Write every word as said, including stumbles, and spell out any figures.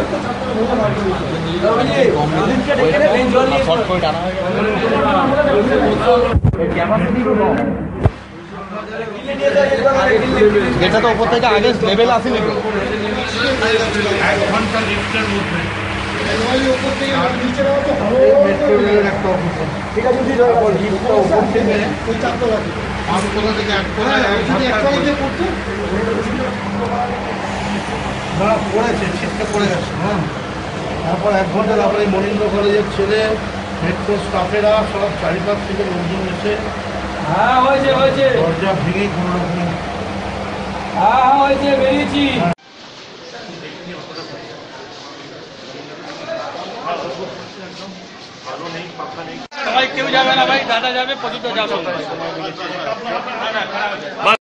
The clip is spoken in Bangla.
যেটা তো উপর থেকে আগে লেভেল আসেনি তো এক ঘন্টা লিফটের মধ্যে পড়েছে ছিটকে পড়ে গেছে। হ্যাঁ, তারপর এক ঘন্টা তারপরে মনীন্দ্র কলেজের ছেলে মেট্রো স্টাফেরা সব চারিপাশ থেকে লোকজন এসে হ্যাঁ হয়েছে হয়েছে দরজা ভেঙে কোনো রকম হ্যাঁ হয়েছে বেরিয়েছি। ভাই কেউ যাবে না ভাই, দাদা যাবে, প্রদীপ যাবে।